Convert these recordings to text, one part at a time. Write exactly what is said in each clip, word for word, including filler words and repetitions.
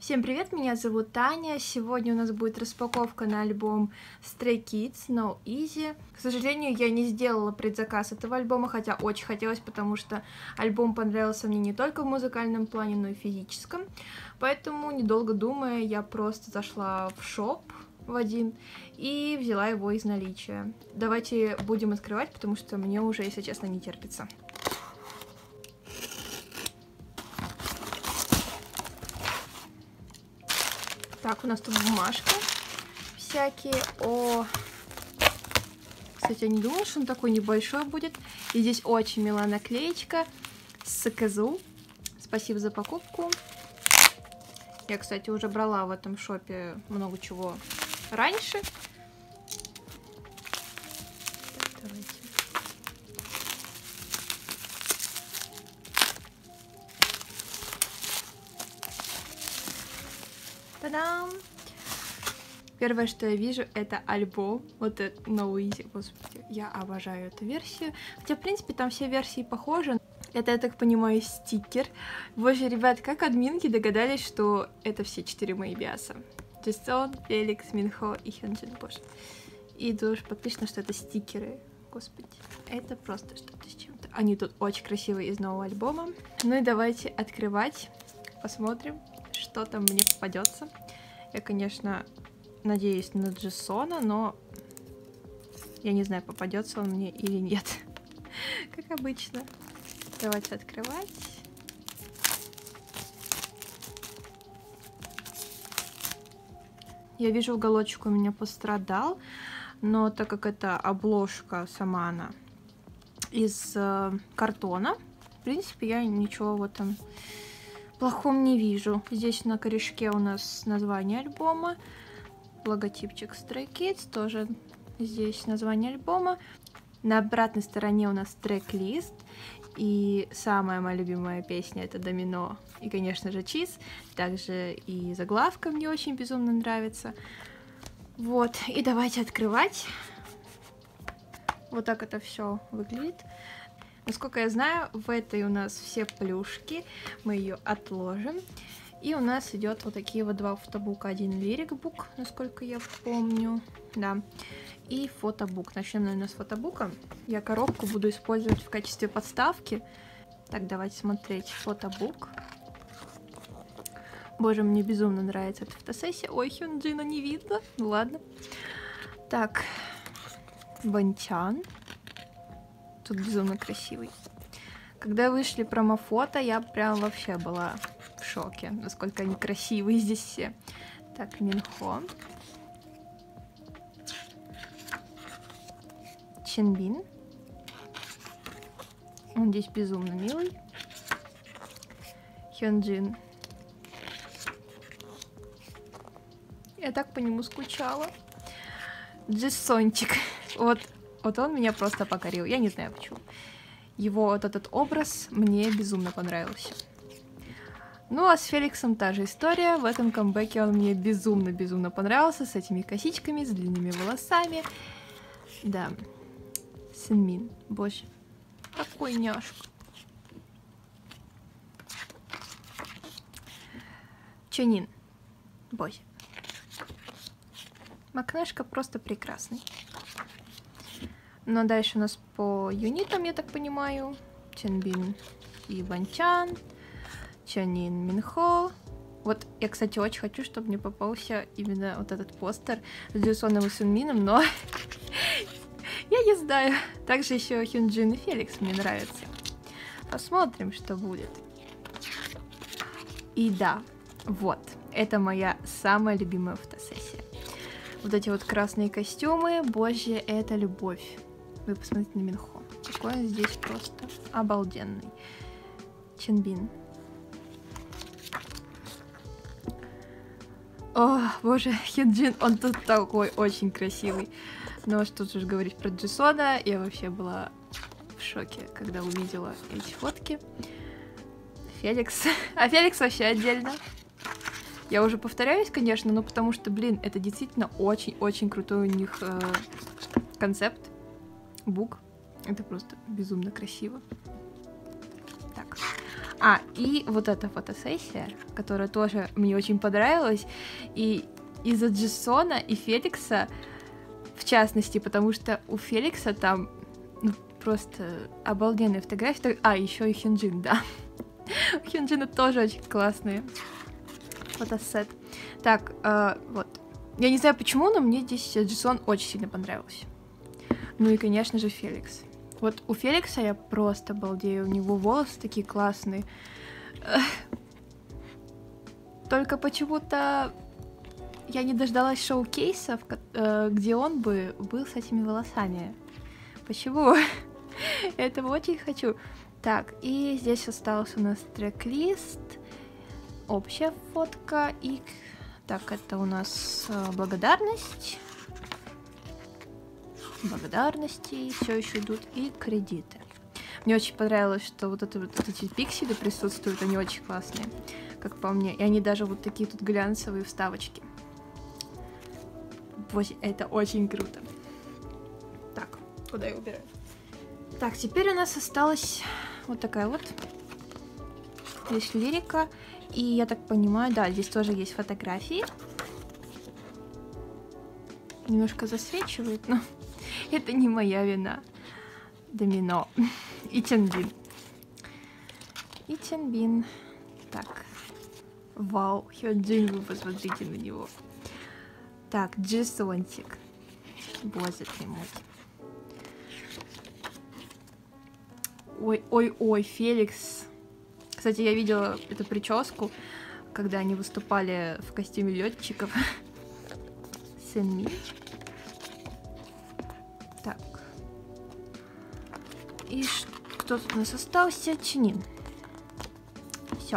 Всем привет, меня зовут Таня. Сегодня у нас будет распаковка на альбом Stray Kids No Easy. К сожалению, я не сделала предзаказ этого альбома, хотя очень хотелось, потому что альбом понравился мне не только в музыкальном плане, но и в физическом. Поэтому, недолго думая, я просто зашла в шоп в один и взяла его из наличия. Давайте будем открывать, потому что мне уже, если честно, не терпится. Так, у нас тут бумажка всякие. О, кстати, я не думала, что он такой небольшой будет. И здесь очень милая наклеечка с Кэзу. Спасибо за покупку. Я, кстати, уже брала в этом шопе много чего раньше. Так, давайте. Та-дам! Первое, что я вижу, это альбом. Вот это No Easy. Господи, я обожаю эту версию. Хотя, в принципе, там все версии похожи. Это, я так понимаю, стикер. Боже, ребят, как админки догадались, что это все четыре мои биаса. Джисон, Феликс, Минхо и Хёнджин. Боже. И тоже подписано, что это стикеры. Господи, это просто что-то с чем-то. Они тут очень красивые из нового альбома. Ну и давайте открывать. Посмотрим, что там мне попадется. Я, конечно, надеюсь на Джисона, но я не знаю, попадется он мне или нет. Как обычно. Давайте открывать. Я вижу, уголочек у меня пострадал, но так как это обложка сама она из э, картона, в принципе, я ничего в этом плохом не вижу. Здесь на корешке у нас название альбома, логотипчик Stray Kids, тоже здесь название альбома. На обратной стороне у нас трек-лист, и самая моя любимая песня — это «Домино» и, конечно же, «Чиз». Также и заглавка мне очень безумно нравится. Вот, и давайте открывать. Вот так это все выглядит. Насколько я знаю, в этой у нас все плюшки. Мы ее отложим. И у нас идет вот такие вот два фотобука. Один лирик-бук, насколько я помню. Да. И фотобук. Начнем, наверное, с фотобука. Я коробку буду использовать в качестве подставки. Так, давайте смотреть фотобук. Боже, мне безумно нравится эта фотосессия. Ой, Хёнджина не видно. Ну ладно. Так. Бончан. Тут безумно красивый. Когда вышли промофото, я прям вообще была в шоке, насколько они красивые здесь все. Так, Минхо. Чинбин. Он здесь безумно милый. Хёнджин. Я так по нему скучала. Джисончик. Вот. Вот он меня просто покорил, я не знаю почему. Его вот этот образ мне безумно понравился. Ну а с Феликсом та же история. В этом камбэке он мне безумно-безумно понравился. С этими косичками, с длинными волосами. Да. Синмин. Боже. Какой няшка. Чонин. Боже. Макнешка просто прекрасный. Но дальше у нас по юнитам, я так понимаю. Чинбин и Бончан. Чонин, Минхо. Вот я, кстати, очень хочу, чтобы мне попался именно вот этот постер с Джисоном и Сунмином, но я не знаю. Также еще Хёнджин и Феликс мне нравятся. Посмотрим, что будет. И да, вот. Это моя самая любимая фотосессия. Вот эти вот красные костюмы. Боже, это любовь. Вы посмотрите на Минхо. Какой он здесь просто обалденный. Чинбин. О, боже, Хёнджин, он тут такой очень красивый. Но что тут же говорить про Джисона. Я вообще была в шоке, когда увидела эти фотки. Феликс. А Феликс вообще отдельно. Я уже повторяюсь, конечно, но потому что, блин, это действительно очень-очень крутой у них э, концепт. Бук. Это просто безумно красиво. Так. А, и вот эта фотосессия, которая тоже мне очень понравилась, и из-за Джессона и Феликса, в частности, потому что у Феликса там ну, просто обалденные фотографии. А, еще и Хёнджин, да. У Хёнджина тоже очень классные фотосет. Так, э, вот. Я не знаю почему, но мне здесь Джессон очень сильно понравился. Ну и, конечно же, Феликс. Вот у Феликса я просто балдею. У него волосы такие классные. Только почему-то я не дождалась шоу-кейсов, где он бы был с этими волосами. Почему? Я этого очень хочу. Так, и здесь остался у нас трек-лист. Общая фотка. И... Так, это у нас благодарность. Благодарности все еще идут и кредиты. Мне очень понравилось, что вот, это, вот эти пиксели присутствуют, они очень классные, как по мне. И они даже вот такие тут глянцевые вставочки. Это очень круто. Так, куда я убираю? Так, теперь у нас осталась вот такая вот. Здесь лирика. И я так понимаю, да, здесь тоже есть фотографии. Немножко засвечивает, но это не моя вина. Домино. И Чанбин. И Чанбин. Так. Вау, Хёнджин, вы посмотрите на него. Так, Джессончик. Боже ты мой. Ой-ой-ой, Феликс. Кстати, я видела эту прическу, когда они выступали в костюме летчиков. Сэнми. Так. И кто тут у нас остался? Чинин. Все.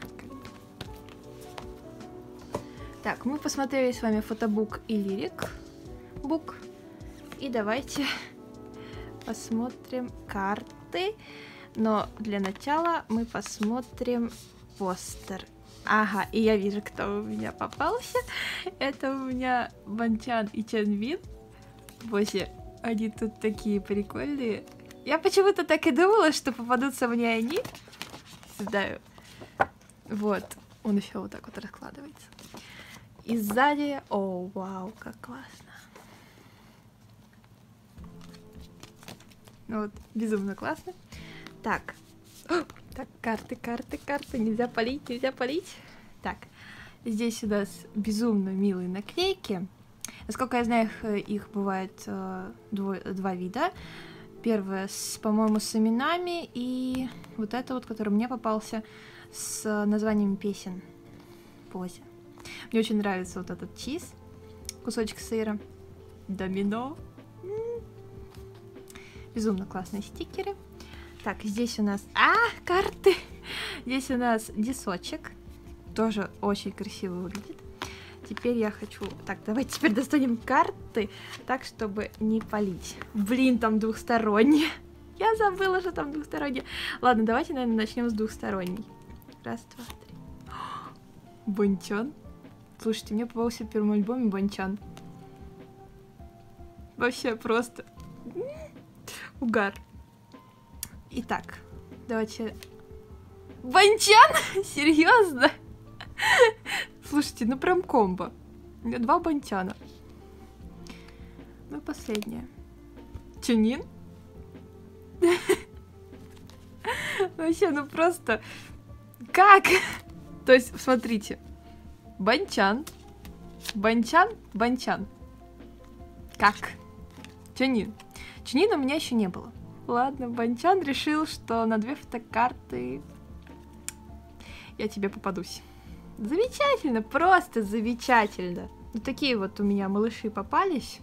Так, мы посмотрели с вами фотобук и лирик бук. И давайте посмотрим карты. Но для начала мы посмотрим постер. Ага, и я вижу, кто у меня попался. Это у меня Банчан и Чанбин. Боже, они тут такие прикольные. Я почему-то так и думала, что попадутся мне они. Знаю. Вот. Он еще вот так вот раскладывается. И сзади... О, вау, как классно. Ну вот, безумно классно. Так. О, так, карты, карты, карты. Нельзя палить, нельзя палить. Так. Здесь у нас безумно милые наклейки. Насколько я знаю, их, их бывает э, дво, два вида. Первое, с, по-моему, с именами. И вот это вот, который мне попался, с названием песен. Позе. Мне очень нравится вот этот чиз. Кусочек сыра. Домино. М-м-м. Безумно классные стикеры. Так, здесь у нас... А, карты! Здесь у нас дисочек. Тоже очень красиво выглядит. Теперь я хочу... Так, давайте теперь достанем карты, так, чтобы не палить. Блин, там двухсторонние. Я забыла, что там двухсторонние. Ладно, давайте, наверное, начнем с двухсторонней. Раз, два, три. Банчан. Слушайте, мне попался в первом альбоме Банчан. Вообще просто... Угар. Итак, давайте... Банчан? Серьезно? Слушайте, ну прям комбо. У меня два Банчана. Ну и последнее. Чунин? Вообще, ну просто... Как? То есть, смотрите. Банчан. Банчан, Банчан. Как? Чунин. Чунина у меня еще не было. Ладно, Банчан решил, что на две фотокарты я тебе попадусь. Замечательно, просто замечательно. Вот такие вот у меня малыши попались.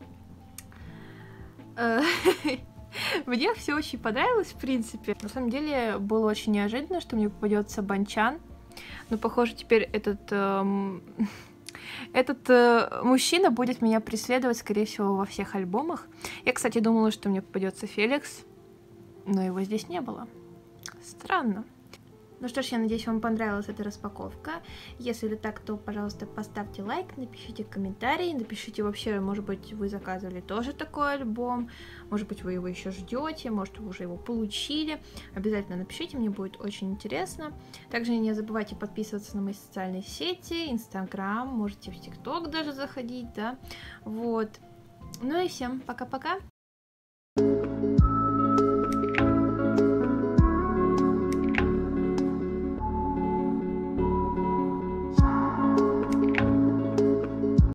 Мне все очень понравилось, в принципе. На самом деле, было очень неожиданно, что мне попадется Банчан. Но, похоже, теперь этот... Эм... Этот э, мужчина будет меня преследовать, скорее всего, во всех альбомах. Я, кстати, думала, что мне попадется Феликс, но его здесь не было. Странно. Ну что ж, я надеюсь, вам понравилась эта распаковка. Если так, то, пожалуйста, поставьте лайк, напишите комментарий, напишите вообще, может быть, вы заказывали тоже такой альбом, может быть, вы его еще ждете, может, вы уже его получили. Обязательно напишите, мне будет очень интересно. Также не забывайте подписываться на мои социальные сети, Инстаграм, можете в ТикТок даже заходить, да, вот. Ну и всем пока-пока!